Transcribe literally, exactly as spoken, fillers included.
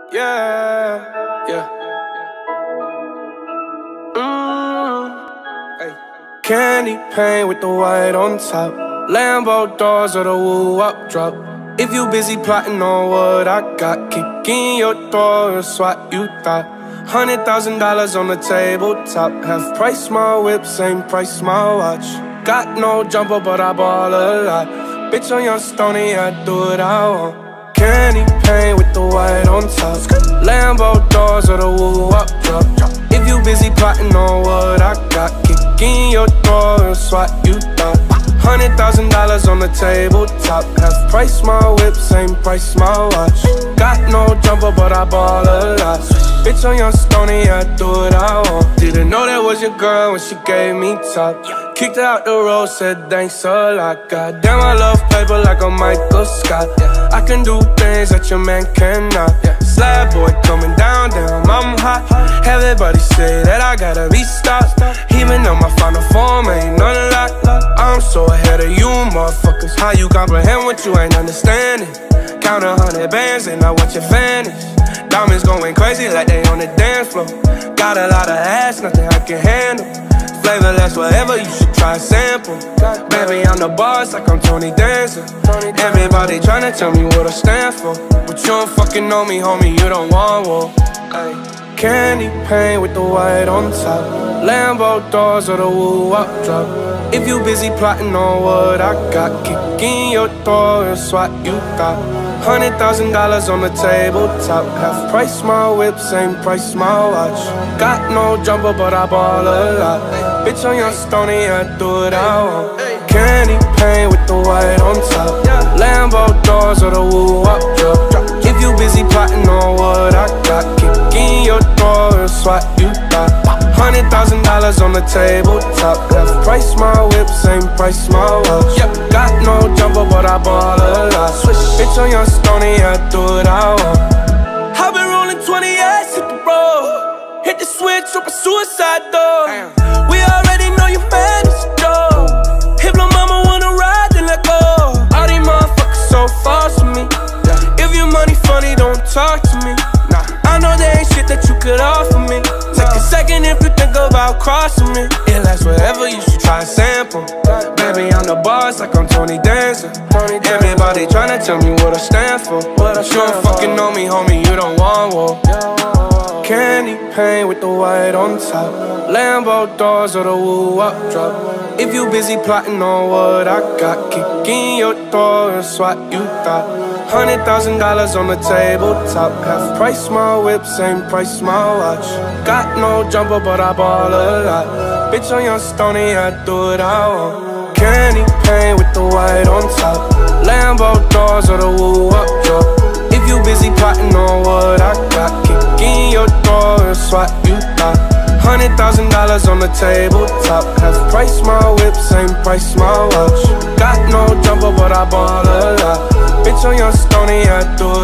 Yeah, yeah. Mm. Hey. Candy paint with the white on top, Lambo doors or the woo-up drop. If you busy plotting on what I got, kick in your door, it's what you thought. Hundred thousand dollars on the tabletop, half price my whip, same price my watch. Got no jumper, but I ball a lot. Bitch, on your stony, I do what I want. Candy paint with the white on top, Lambo doors or the woo-up drop. If you busy plotting on what I got, kick in your door, it's what you thought. Hundred thousand dollars on the tabletop, half price my whip, same price my watch. Got no jumper, but I ball a lot. Bitch, on your stony, I do what I want. Didn't know that was your girl when she gave me top. Kicked her out the road, said thanks a lot. Goddamn, I love paper like a Michael Scott. I can do things that your man cannot. Slab boy coming down, damn, I'm hot. Everybody say that I gotta be stopped. Even though my final form ain't none locked. I'm so ahead of you, motherfuckers. How you comprehend what you ain't understanding? Count a hundred bands and I watch it vanish. Diamonds going crazy like they on the dance floor. Got a lot of ass, nothing I can handle. Flavorless, whatever, you should try a sample. Baby, I'm the boss like I'm Tony Danza. Everybody tryna tell me what I stand for, but you don't fucking know me, homie, you don't want war. Candy paint with the white on top, Lambo doors or the woo-up drop. If you busy plotting on what I got, kick in your door, it's what you thought. Hundred thousand dollars on the tabletop, half price my whip, same price my watch. Got no jumper, but I ball a lot. Bitch, on your stony, I do what I want. Candy paint with the white on top, Lambo doors or the woo-up drop. If you busy plotting on what I got, kick in your door, it's what you thought. Hundred thousand dollars on the tabletop, half price my whip, same price my watch. Got no jumper, but I ball a lot. Bitch, on your stony, I do what I want. I've been rolling twenty-eights, hit the road, hit the switch, open suicide door. We already know you man is a joke. If lil' mama wanna ride, then let go. All these motherfuckers so false to me. If your money funny, don't talk to me. I know there ain't shit that you could offer me. Take a second if you think about crossing me. It lasts forever, you should try a sample. Baby, I'm the boss like I'm Tony Danza. Everybody tryna tell me what I stand for, but you don't fucking know me, homie, you don't want war. Candy paint with the white on top, Lambo doors or the woo-up drop. If you busy plotting on what I got, kick in your door, it's what you thought. Hundred thousand dollars on the tabletop, half price my whip, same price my watch. Got no jumper, but I ball a lot. Bitch, on your stony, I do what I want. Candy paint with the white on top, Lambo doors or the woo-up drop. If you busy plotting on what I got, kick in your door, it's what you thought. Hundred thousand dollars on the tabletop, half price my whip, same price my watch. Got no jumper, but I ball a lot. Bitch, on your stony, I do